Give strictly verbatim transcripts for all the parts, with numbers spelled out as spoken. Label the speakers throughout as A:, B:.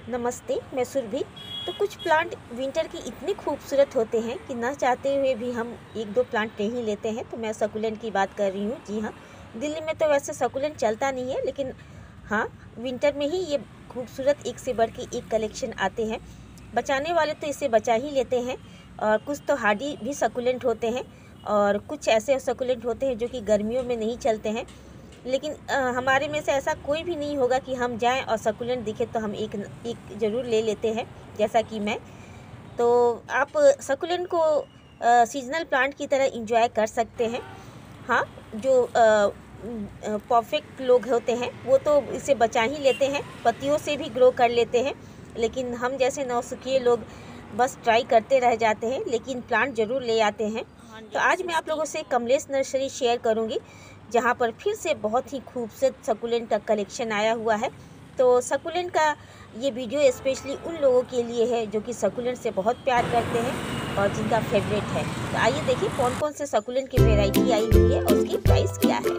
A: नमस्ते, मैं सुरभि। तो कुछ प्लांट विंटर की इतने खूबसूरत होते हैं कि ना चाहते हुए भी हम एक दो प्लांट ले ही लेते हैं। तो मैं सकुलेंट की बात कर रही हूँ। जी हाँ, दिल्ली में तो वैसे सकुलेंट चलता नहीं है, लेकिन हाँ, विंटर में ही ये खूबसूरत एक से बढ़ के एक कलेक्शन आते हैं। बचाने वाले तो इसे बचा ही लेते हैं, और कुछ तो हार्डी भी सकुलेंट होते हैं, और कुछ ऐसे सकुलेंट होते हैं जो कि गर्मियों में नहीं चलते हैं। लेकिन आ, हमारे में से ऐसा कोई भी नहीं होगा कि हम जाएं और सकुलेंट दिखे तो हम एक एक ज़रूर ले लेते हैं, जैसा कि मैं। तो आप सकुलेंट को सीजनल प्लांट की तरह इंजॉय कर सकते हैं। हाँ, जो परफेक्ट लोग होते हैं वो तो इसे बचा ही लेते हैं, पत्तियों से भी ग्रो कर लेते हैं। लेकिन हम जैसे नौसिखिए लोग बस ट्राई करते रह जाते हैं, लेकिन प्लांट ज़रूर ले आते हैं। तो आज मैं आप लोगों से कमलेश नर्सरी शेयर करूंगी, जहां पर फिर से बहुत ही खूबसूरत सकुलेंट का कलेक्शन आया हुआ है। तो सकुलेंट का ये वीडियो स्पेशली उन लोगों के लिए है जो कि सकुलेंट से बहुत प्यार करते हैं और जिनका फेवरेट है। तो आइए देखिए कौन कौन से सकुलेंट की वेराइटी आई हुई है और उसकी प्राइस क्या है।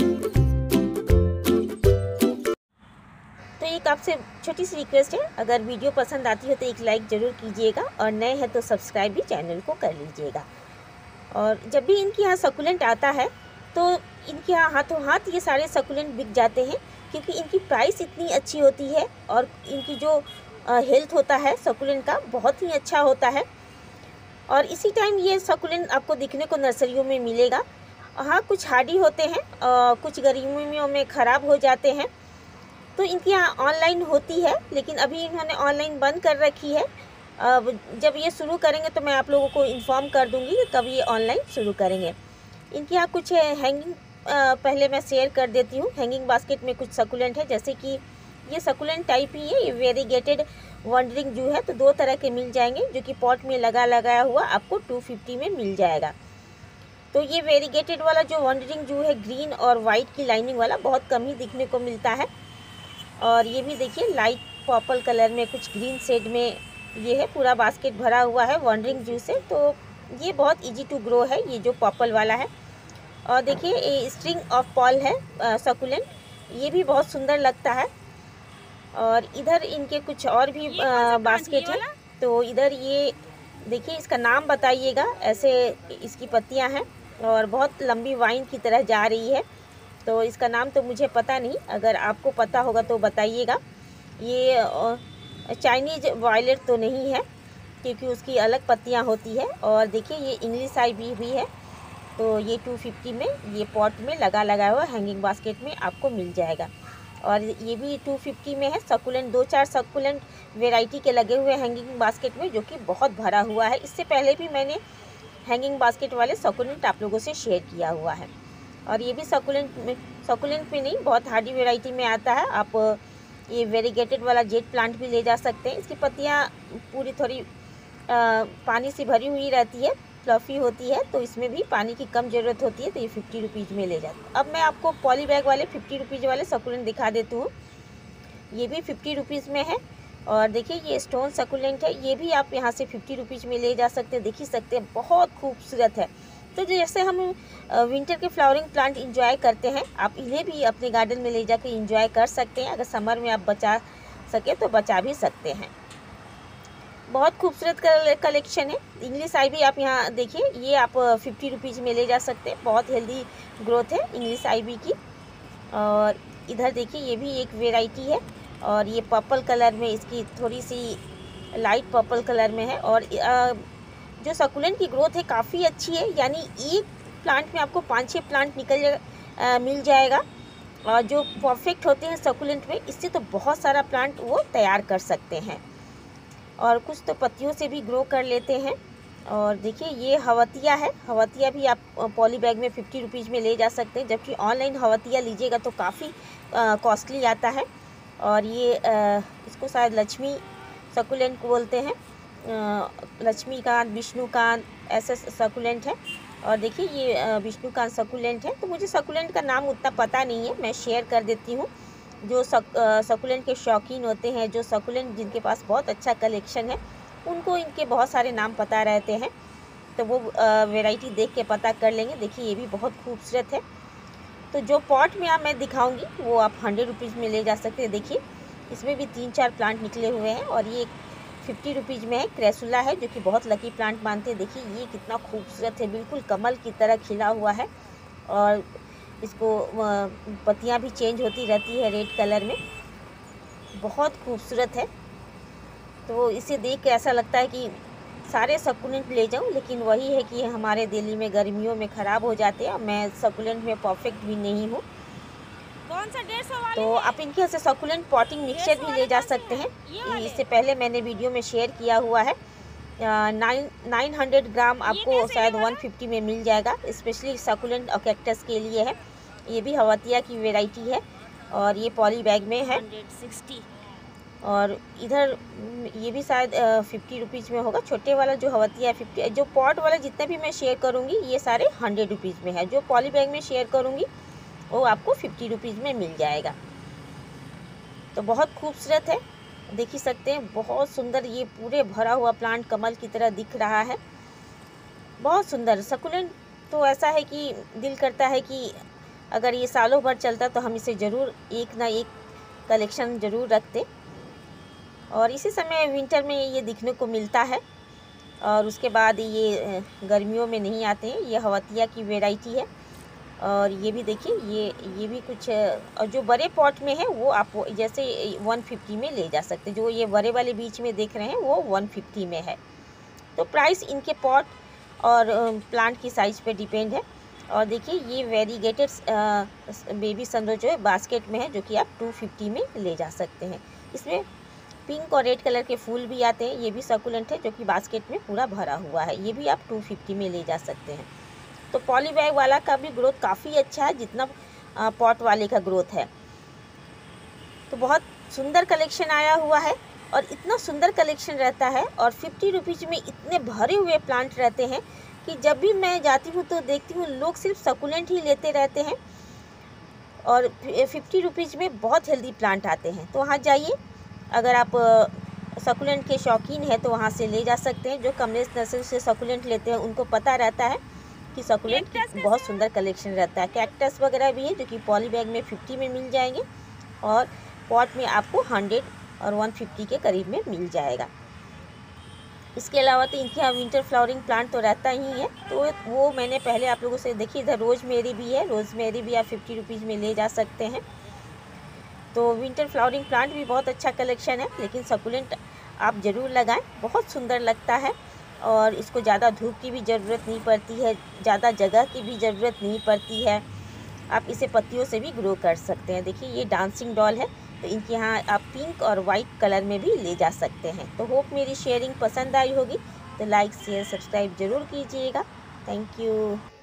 A: तो एक आपसे छोटी सी रिक्वेस्ट है, अगर वीडियो पसंद आती है तो एक लाइक ज़रूर कीजिएगा, और नए हैं तो सब्सक्राइब भी चैनल को कर लीजिएगा। और जब भी इनके यहाँ सकुलेंट आता है तो इनके यहाँ हाथों हाथ ये सारे सकुलेंट बिक जाते हैं, क्योंकि इनकी प्राइस इतनी अच्छी होती है और इनकी जो हेल्थ होता है सकुलेंट का बहुत ही अच्छा होता है। और इसी टाइम ये सकुलेंट आपको दिखने को नर्सरियों में मिलेगा। हाँ, कुछ हार्डी होते हैं, कुछ गर्मियों में ख़राब हो जाते हैं, तो इनकी यहाँ ऑनलाइन होती है, लेकिन अभी इन्होंने ऑनलाइन बंद कर रखी है। अब जब ये शुरू करेंगे तो मैं आप लोगों को इन्फॉर्म कर दूंगी कि कब ये ऑनलाइन शुरू करेंगे। इनके यहाँ कुछ हैंगिंग पहले मैं शेयर कर देती हूँ। हैंगिंग बास्केट में कुछ सकुलेंट है, जैसे कि ये सकुलेंट टाइप ही है, ये वेरीगेटेड वंडरिंग जू है। तो दो तरह के मिल जाएंगे, जो कि पॉट में लगा लगाया हुआ आपको टू फिफ्टी में मिल जाएगा। तो ये वेरीगेटेड वाला जो वंडरिंग जू है, ग्रीन और वाइट की लाइनिंग वाला, बहुत कम ही दिखने को मिलता है। और ये भी देखिए लाइट पर्पल कलर में कुछ ग्रीन शेड में ये है, पूरा बास्केट भरा हुआ है वंडरिंग जू से। तो ये बहुत इजी टू ग्रो है, ये जो पर्पल वाला है। और देखिए ये स्ट्रिंग ऑफ पॉल है सकुलेंट, ये भी बहुत सुंदर लगता है। और इधर इनके कुछ और भी बास्केट है। तो इधर ये देखिए, इसका नाम बताइएगा। ऐसे इसकी पत्तियां हैं और बहुत लंबी वाइन की तरह जा रही है। तो इसका नाम तो मुझे पता नहीं, अगर आपको पता होगा तो बताइएगा। ये चाइनीज वायलेट तो नहीं है, क्योंकि उसकी अलग पत्तियां होती है। और देखिए ये इंग्लिश आई भी भी है। तो ये टू फिफ्टी में ये पॉट में लगा लगा हुआ हैंगिंग बास्केट में आपको मिल जाएगा। और ये भी टू फिफ्टी में है। सकुलेंट दो चार सकुलेंट वेराइटी के लगे हुए हैंगिंग बास्केट में, जो कि बहुत भरा हुआ है। इससे पहले भी मैंने हैंगिंग बास्केट वाले सकुलेंट आप लोगों से शेयर किया हुआ है। और ये भी सकुलेंट में सकुलेंट में नहीं, बहुत हार्डी वेराइटी में आता है। आप ये वेरीगेटेड वाला जेट प्लांट भी ले जा सकते हैं। इसकी पत्तियाँ पूरी थोड़ी आ, पानी से भरी हुई रहती है, फ्लफ़ी होती है, तो इसमें भी पानी की कम ज़रूरत होती है। तो ये फिफ्टी रुपीज़ में ले जाते हैं। अब मैं आपको पॉली बैग वाले फिफ्टी रुपीज़ वाले सकुलेंट दिखा देती हूँ। ये भी फिफ्टी रुपीज़ में है। और देखिए ये स्टोन सकुलेंट है, ये भी आप यहाँ से फिफ्टी रुपीज़ में ले जा सकते हैं। देख ही सकते हैं, बहुत खूबसूरत है। तो जैसे हम विंटर के फ्लावरिंग प्लांट इंजॉय करते हैं, आप इन्हें भी अपने गार्डन में ले जाकर इंजॉय कर सकते हैं। अगर समर में आप बचा सके तो बचा भी सकते हैं। बहुत खूबसूरत कलेक्शन है। इंग्लिश आई भी आप यहाँ देखिए, ये आप फिफ्टी रुपीज़ में ले जा सकते हैं। बहुत हेल्दी ग्रोथ है इंग्लिश आई भी की। और इधर देखिए ये भी एक वेराइटी है, और ये पर्पल कलर में, इसकी थोड़ी सी लाइट पर्पल कलर में है। और जो सकुलेंट की ग्रोथ है काफ़ी अच्छी है, यानी एक प्लांट में आपको पाँच छः प्लांट निकल जा, मिल जाएगा। और जो परफेक्ट होते हैं सकुलेंट में, इससे तो बहुत सारा प्लांट वो तैयार कर सकते हैं। और कुछ तो पत्तियों से भी ग्रो कर लेते हैं। और देखिए ये हवतिया है, हवतिया भी आप पॉली बैग में फिफ्टी रुपीज़ में ले जा सकते हैं, जबकि ऑनलाइन हवतिया लीजिएगा तो काफ़ी कॉस्टली आता है। और ये आ, इसको शायद लक्ष्मी सकुलेंट को बोलते हैं, लक्ष्मीकांत, विष्णुकांत, ऐसे सकुलेंट है। और देखिए ये विष्णुकांत सकुलेंट है। तो मुझे सकुलेंट का नाम उतना पता नहीं है, मैं शेयर कर देती हूँ। जो सक, सकुलेंट के शौकीन होते हैं, जो सकुलेंट जिनके पास बहुत अच्छा कलेक्शन है, उनको इनके बहुत सारे नाम पता रहते हैं, तो वो वैरायटी देख के पता कर लेंगे। देखिए ये भी बहुत खूबसूरत है। तो जो पॉट में आप मैं दिखाऊंगी वो आप हंड्रेड रुपीज़ में ले जा सकते हैं। देखिए इसमें भी तीन चार प्लांट निकले हुए हैं और ये फिफ्टी रुपीज़ में है। क्रेसुला है जो कि बहुत लकी प्लांट मानते हैं। देखिए ये कितना खूबसूरत है, बिल्कुल कमल की तरह खिला हुआ है और इसको पत्तियां भी चेंज होती रहती है रेड कलर में, बहुत खूबसूरत है। तो इसे देख के ऐसा लगता है कि सारे सकुलेंट ले जाऊं, लेकिन वही है कि हमारे दिल्ली में गर्मियों में ख़राब हो जाते हैं। मैं सकुलेंट में परफेक्ट भी नहीं हूँ।
B: कौन सा डेढ़ सौ वाले
A: तो आप इनके यहाँ से सकुलेंट पॉटिंग मिक्सचर भी ले जा सकते हैं। इससे पहले मैंने वीडियो में शेयर किया हुआ है। नाइन नाइन हंड्रेड ग्राम आपको शायद वन फिफ्टी में मिल जाएगा। स्पेशली सकुलेंट और कैक्टस के लिए है। ये भी हवतिया की वैरायटी है और ये पॉली बैग में है।
B: सिक्सटी
A: और इधर ये भी शायद फिफ्टी रुपीज़ में होगा। छोटे वाला जो हवतिया है फिफ्टी, जो पॉट वाला जितना भी मैं शेयर करूँगी ये सारे हंड्रेड रुपीज़ में है। जो पॉली बैग में शेयर करूँगी वो आपको फिफ्टी रुपीज़ में मिल जाएगा। तो बहुत खूबसूरत है, देख ही सकते हैं, बहुत सुंदर। ये पूरे भरा हुआ प्लांट कमल की तरह दिख रहा है, बहुत सुंदर। सकुलेंट तो ऐसा है कि दिल करता है कि अगर ये सालों भर चलता तो हम इसे ज़रूर एक ना एक कलेक्शन ज़रूर रखते। और इसी समय विंटर में ये दिखने को मिलता है और उसके बाद ये गर्मियों में नहीं आते हैं। ये हवतिया की वैरायटी है और ये भी देखिए ये ये भी कुछ, और जो बड़े पॉट में है वो आप जैसे वन फिफ्टी में ले जा सकते हैं। जो ये बड़े वाले बीच में देख रहे हैं वो वन फिफ्टी में है। तो प्राइस इनके पॉट और प्लांट की साइज़ पे डिपेंड है। और देखिए ये वेरीगेटेड बेबी सनरोज जो है बास्केट में है, जो कि आप टू फिफ्टी में ले जा सकते हैं। इसमें पिंक और रेड कलर के फूल भी आते हैं। ये भी सकुलेंट है जो कि बास्केट में पूरा भरा हुआ है। ये भी आप टू फिफ्टी में ले जा सकते हैं। तो पॉली बैग वाला का भी ग्रोथ काफ़ी अच्छा है जितना पॉट वाले का ग्रोथ है। तो बहुत सुंदर कलेक्शन आया हुआ है और इतना सुंदर कलेक्शन रहता है और फिफ्टी रुपीज़ में इतने भरे हुए प्लांट रहते हैं कि जब भी मैं जाती हूँ तो देखती हूँ लोग सिर्फ सकुलेंट ही लेते रहते हैं और फिफ्टी रुपीज़ में बहुत हेल्दी प्लांट आते हैं। तो वहाँ जाइए, अगर आप सकुलेंट के शौकीन हैं तो वहाँ से ले जा सकते हैं। जो कमलेश नर्सरी से सकुलेंट लेते हैं उनको पता रहता है कि सकुलेंट की बहुत सुंदर कलेक्शन रहता है। कैक्टस वगैरह भी है जो कि पॉली बैग में फिफ्टी में मिल जाएंगे और पॉट में आपको हंड्रेड और वन फिफ्टी के करीब में मिल जाएगा। इसके अलावा तो इनके यहाँ विंटर फ्लावरिंग प्लांट तो रहता ही है, तो वो मैंने पहले आप लोगों से देखी। इधर रोज़मेरी भी है, रोज़मेरी भी आप फिफ्टी रुपीज़ में ले जा सकते हैं। तो विंटर फ्लावरिंग प्लांट भी बहुत अच्छा कलेक्शन है, लेकिन सकुलेंट आप ज़रूर लगाएं, बहुत सुंदर लगता है और इसको ज़्यादा धूप की भी ज़रूरत नहीं पड़ती है, ज़्यादा जगह की भी ज़रूरत नहीं पड़ती है। आप इसे पत्तियों से भी ग्रो कर सकते हैं। देखिए ये डांसिंग डॉल है, तो इनके यहाँ आप पिंक और वाइट कलर में भी ले जा सकते हैं। तो होप मेरी शेयरिंग पसंद आई होगी, तो लाइक शेयर सब्सक्राइब ज़रूर कीजिएगा। Thank you.